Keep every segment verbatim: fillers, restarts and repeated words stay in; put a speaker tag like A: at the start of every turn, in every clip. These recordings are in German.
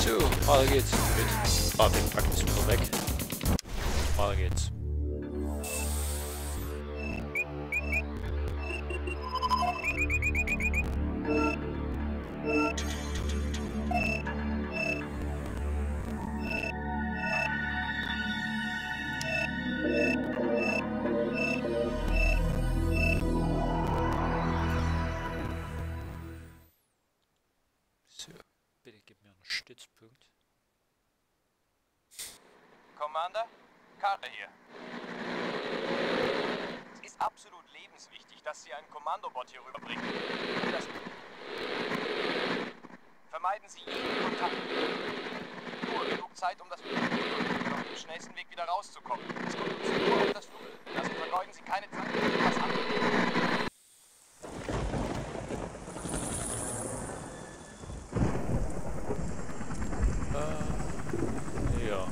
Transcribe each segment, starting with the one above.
A: So, weiter geht's. Gut. Ah, den packen wir wieder weg. Weiter geht's. So, bitte gib mir einen Stützpunkt.
B: Commander, Carter hier. Es ist absolut lebenswichtig, dass Sie einen Kommandobot hier rüberbringen. Das Vermeiden Sie jeden Kontakt. Nur genug Zeit, um das Flugzeug auf dem schnellsten Weg wieder rauszukommen. Es kommt uns nur auf das Flug. Also vergeuden Sie keine Zeit, um was anderes.
A: Äh, ja.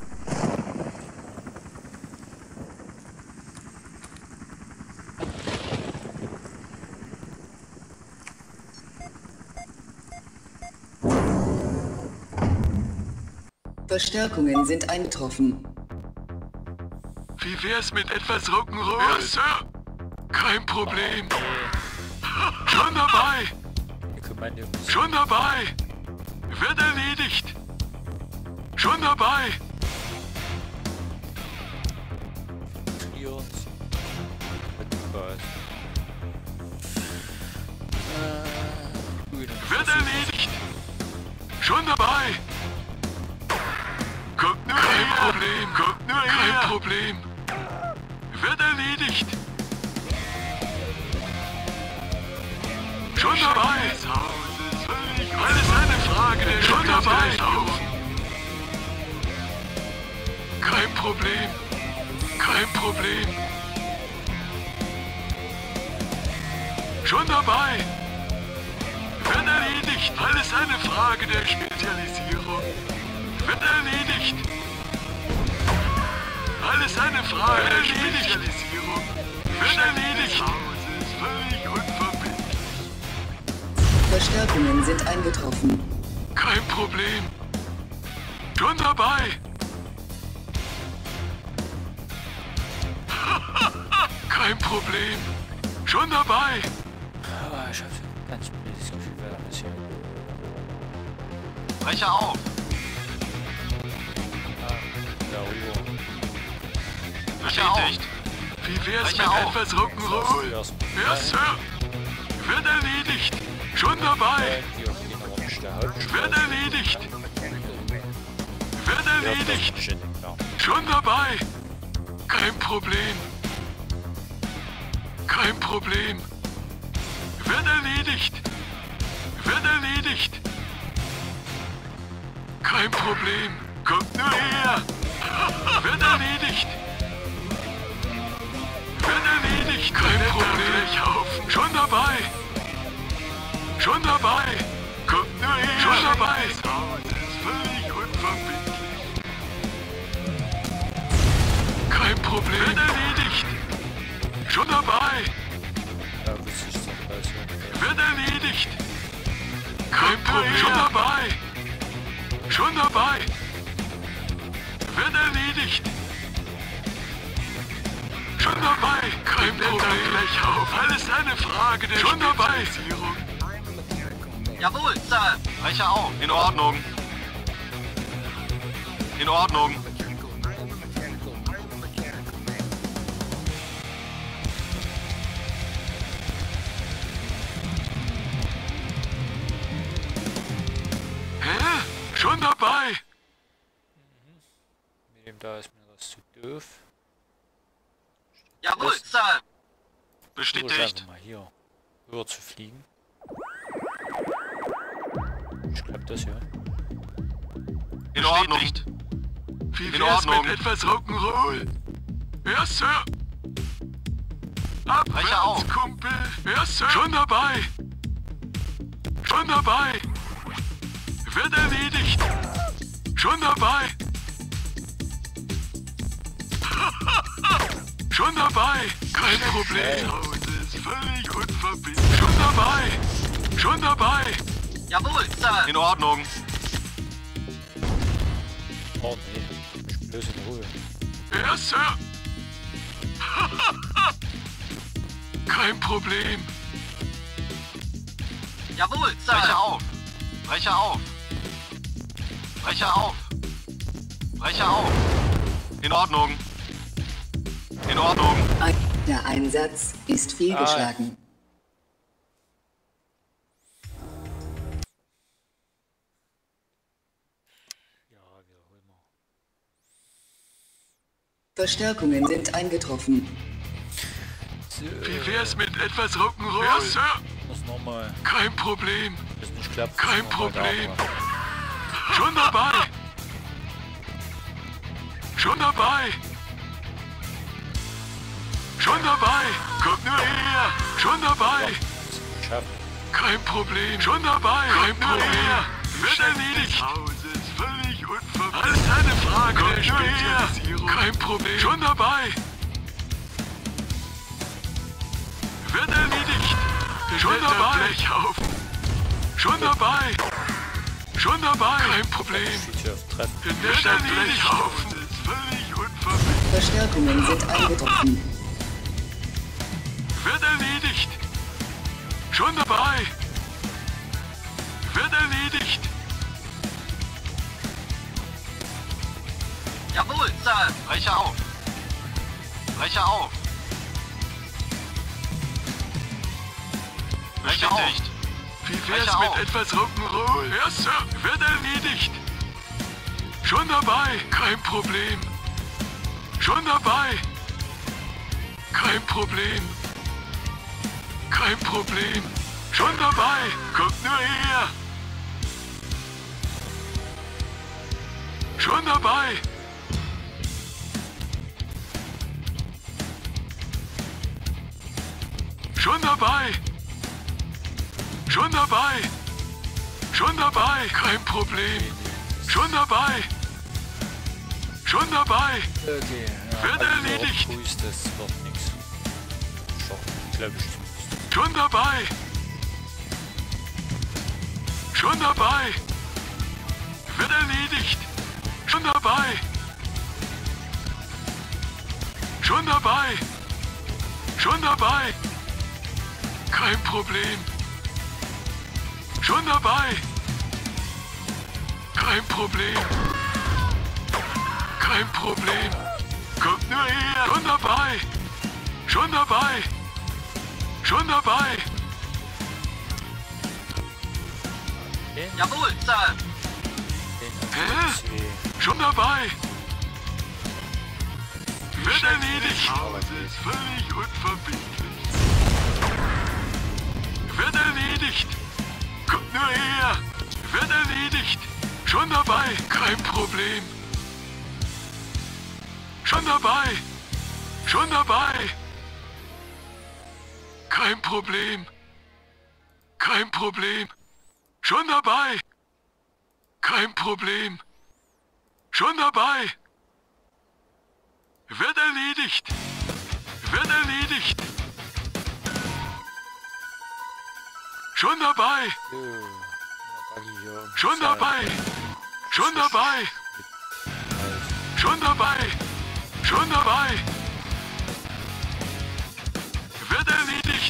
C: Verstärkungen sind eingetroffen.
D: Wie wär's mit etwas Rock'n'Roll? Ja, Sir. Kein Problem. Schon dabei. Schon dabei. Wird erledigt. Schon dabei. Wird erledigt. Schon dabei. Guckt nur Kein her. Problem. Guckt nur Kein her. Problem. Wird erledigt. Schon dabei. Alles eine Frage der Schon dabei. Kein Problem. Kein Problem. Schon dabei. Wird erledigt. Alles eine Frage der Spezialisierung. Wird erledigt. Alles eine Frage der Spezialisierung. Wird erledigt. Das ist völlig unverbindlich.
C: Verstärkungen sind eingetroffen.
D: Kein Problem. Schon dabei. Kein Problem. Schon dabei.
A: Aber ich habe ein ganz blödes Gefühl, wer das hier.
B: Brecher auf.
D: Bestätigt. Wie wär's mit etwas Rock'n'Roll? Ja, Sir. Wird erledigt. Schon dabei. Wird erledigt. Wird erledigt. Schon dabei. Kein Problem. Kein Problem. Wird erledigt. Wird erledigt. Kein Problem. Kommt nur her. Wird erledigt. Wird erledigt. Kein Problem. Schon dabei. Schon dabei. Kommt nur her. Schon dabei. Das ist völlig unverbindlich. Kein Problem. Wird erledigt. Schon dabei. Wird erledigt. Kein Problem. Schon dabei. Schon dabei. Wird erledigt. Schon dabei. Kein Problem. Gleich auf. Alles eine Frage der Schon dabei.
B: Jawohl, Sir. Brecher auf. In Ordnung. In Ordnung.
D: Hä? Schon dabei.
A: Mhm. Mit dem da ist mir das zu doof.
B: Jawohl, Sir.
A: Bestätigt. Mal hier rüber zu fliegen. Ich glaube das ja.
B: In Ordnung.
D: Wie wär's mit etwas Rock'n'Roll? Ja, Sir. Abwärts, Kumpel. Ja, Sir. Schon dabei. Schon dabei. Wird erledigt. Schon dabei. Schon dabei. Kein Problem. Das ist völlig unverbindlich. Schon dabei. Schon dabei.
B: Jawohl, Sir. In Ordnung.
A: Oh nee, ich bin bloß in Ruhe.
D: Ja, Sir. Kein Problem.
B: Jawohl, Sir. Brecher auf. Brecher auf. Brecher auf. Brecher auf. In Ordnung. In Ordnung.
C: Der Einsatz ist fehlgeschlagen.
A: Ja, wiederholen wir.
C: Verstärkungen sind eingetroffen.
A: So,
D: Wie wär's mit etwas Rock'n'Roll? Ja, Sir.
A: muss nochmal.
D: Kein Problem.
A: Das nicht klappt.
D: Kein
A: muss noch mal
D: Problem.
A: da machen.
D: Schon dabei. Schon dabei. Schon dabei. Kommt nur her. Schon dabei.
A: Schaffen.
D: Kein Problem. Schon dabei. Kein Problem. Wird erledigt. Hause ist völlig unverbraucht. Alles eine Frage der Spezialisierung. Kein Problem. Schon dabei. Wird erledigt. Schon dabei. Schon dabei. Schon dabei. Kein Problem.
A: Schießt auf Treffen.
D: Wird erledigt. Haufen ist völlig unverbraucht.
C: Verstärkungen sind eingetroffen.
D: Wird erledigt. Schon dabei. Wird erledigt.
B: Jawohl, Sir. Brecher auf. Brecher auf. Brecher auf.
D: Wie wär's
B: Brecher
D: mit
B: auf.
D: etwas Rock'n'Roll? Ja, Sir. Wird erledigt. Schon dabei. Kein Problem. Schon dabei. Kein Problem. Kein Problem. Schon dabei. Kommt nur her. Schon dabei. Schon dabei. Schon dabei. Schon dabei. Kein Problem. Schon dabei. Schon dabei.
A: Okay, ja,
D: Wird
A: also
D: erledigt.
A: Grüß, das wird nichts. Schon, glaube ich zumindest.
D: Schon dabei. Schon dabei. Wird erledigt. Schon dabei. Schon dabei. Schon dabei. Kein Problem. Schon dabei. Kein Problem. Kein Problem. Kommt nur her. Schon dabei. Schon dabei. Schon dabei.
A: Den,
B: Jawohl, Sir.
A: den
D: Hä?
A: C.
D: Schon dabei. Wird erledigt.
A: Aber
D: Das ist völlig unverbindlich. Wird erledigt. Kommt nur her. Wird erledigt. Schon dabei. Kein Problem. Schon dabei. Schon dabei. Kein Problem. Kein Problem. Schon dabei. Kein Problem. Schon dabei. Wird erledigt. Wird erledigt. Schon dabei.
A: So, ja, hier und
D: Schon
A: Zeit.
D: dabei. Schon dabei.
A: Halt.
D: Schon dabei. Schon dabei. Wird erledigt.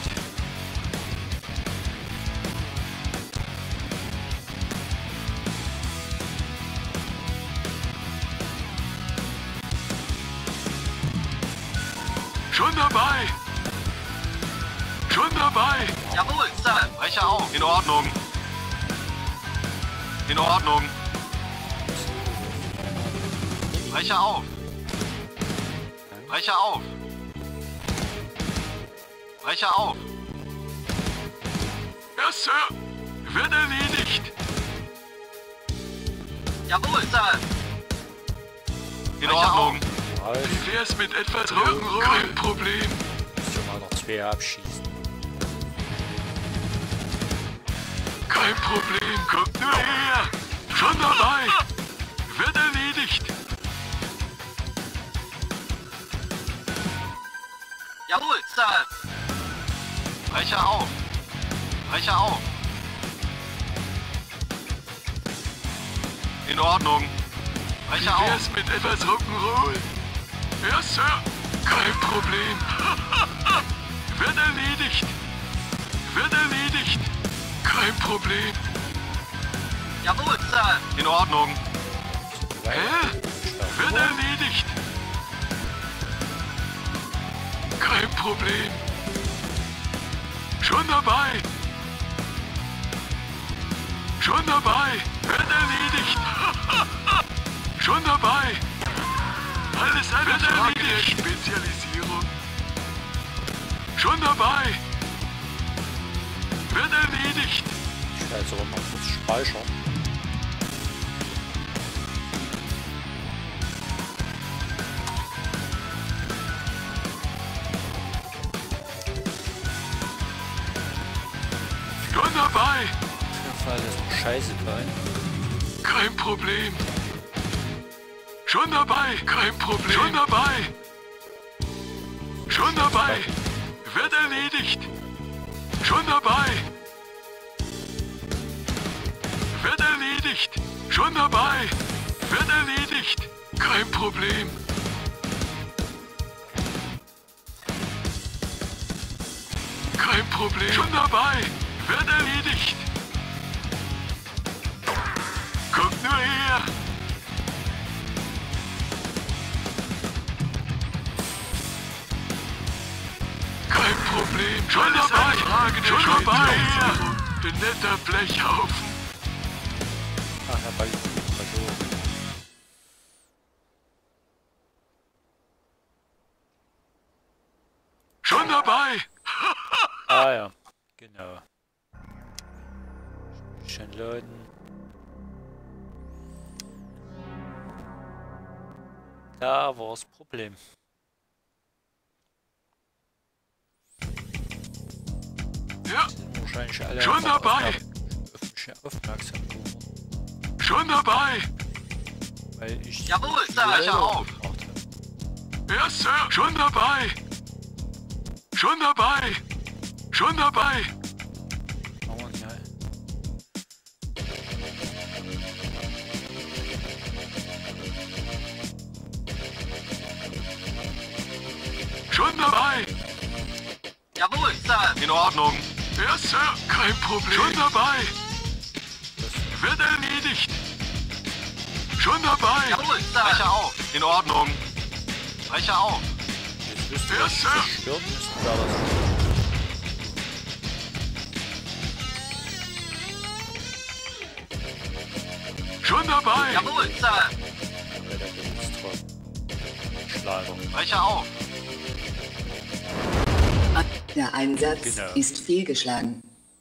D: Schon dabei. Schon dabei.
B: Jawohl, Sir. Brecher auf. In Ordnung. In Ordnung. Brecher auf. Brecher auf. Brecher auf.
D: Ja, Sir. Wird erledigt.
B: Jawohl, Sir. In
D: Brecher
B: Ordnung.
A: Halt.
D: Wie wär's mit etwas Rock'n'Roll? Kein Problem.
A: Muss ja mal noch zwei abschießen.
D: Kein Problem. Kommt nur her. Schon dabei. Wird erledigt.
B: Jawohl, Sir. Brecher auf. Brecher auf. In Ordnung. Brecher
D: Wie
B: auf.
D: wär's mit etwas Rock'n'Roll? Ja, Sir. Kein Problem. Wird erledigt. Wird erledigt. Kein Problem.
B: Jawohl, Sir. In Ordnung.
D: Hä? Wird erledigt. Kein Problem. Schon dabei. Schon dabei. Wird erledigt. Schon dabei. Alles eine Frage der Spezialisierung. Schon dabei. Wird erledigt.
A: Ich werde jetzt aber mal kurz speichern.
D: Schon dabei.
A: Auf jeden Fall ist ein scheiße klein.
D: Kein Problem. Schon dabei. Kein Problem. Schon dabei. Schon dabei. Wird erledigt. Schon dabei. Wird erledigt. Schon dabei. Wird erledigt. Kein Problem. Kein Problem. Schon dabei. Wird erledigt. Kommt nur her. Kein Problem. Schon dabei. Schon dabei. Ein netter Blechhaufen.
A: Ach, Herr Ball, also.
D: Schon dabei.
A: Ah ja, genau. Schön laden. Da war das Problem.
D: Ja,
A: Sind wahrscheinlich alle
D: Schon
A: einfach
D: dabei.
A: aufmerk- öffentlich aufmerksam geworden,
D: schon dabei.
A: weil ich
B: Jawohl,
A: die
B: Sir,
A: selber
B: Brecher auf.
A: gemacht habe.
D: Ja, Sir. Schon dabei. Schon dabei. Schon dabei.
A: Aber ja.
D: Schon dabei.
B: Jawohl, Sir. In Ordnung.
D: Ja, Sir. Kein Problem. Schon dabei. Wird erledigt. Schon dabei.
B: Jawohl, Sir. Brecher auf. In Ordnung. Brecher auf.
A: Jetzt wisst ihr,
D: Ja,
A: was
D: Sir.
A: zerstört müssen wir das.
D: Schon dabei.
B: Jawohl, Sir.
A: Weil der genutzt hat. Schlager.
B: Brecher auf.
C: Der Einsatz
A: Genau.
C: ist fehlgeschlagen.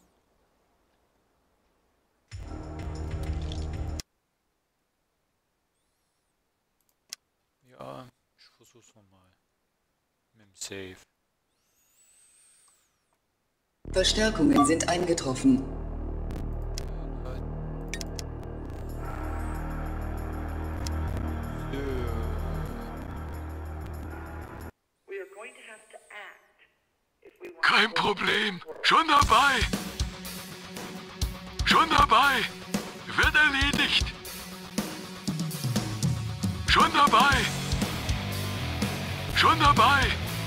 A: Ja, ich versuch's nochmal. Mit dem Save.
C: Verstärkungen sind eingetroffen.
D: Kein Problem. Schon dabei. Schon dabei. Wird erledigt. Schon dabei. Schon dabei.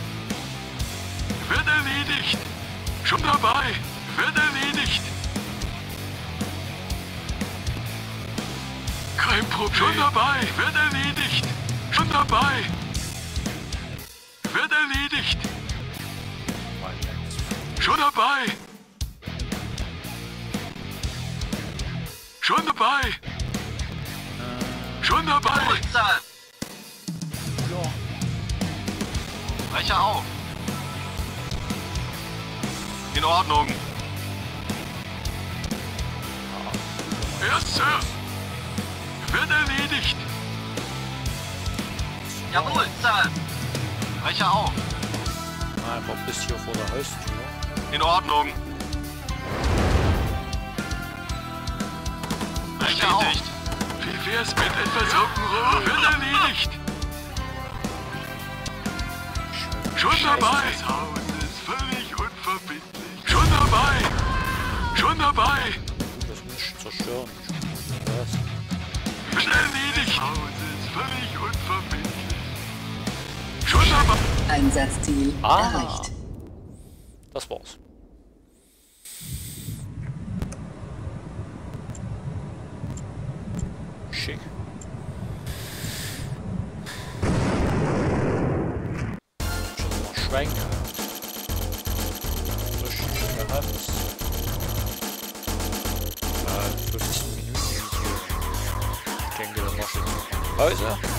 D: Wird erledigt. Schon dabei. Wird erledigt. Kein Problem. Schon dabei. Wird erledigt. Schon dabei. Wird erledigt. Schon dabei. Schon dabei. Schon dabei.
B: Jawohl, Sir.
A: Ja.
B: Brecher auf. In Ordnung.
D: Ja, Sir. Wird erledigt.
B: Jawohl, Sir. Brecher auf.
A: Einmal bis hier vor der Haustür.
B: In Ordnung. Bestätigt.
D: Wie wär's mit etwas Rock'n'Roll? Wird erledigt. Schon dabei. Das Haus ist völlig unverbindlich. Schon dabei. Schon dabei.
A: Das muss ich zerstören. Ich muss das.
D: Wird erledigt. Das Haus ist
C: Einsatzziel
A: Ah.
C: erreicht.
A: Das war's. Schick. Schon mal schwenken. Frisch gehabt. Ja, fünfzehn Minuten. Ich denke, dann machst du jetzt noch eine Pause.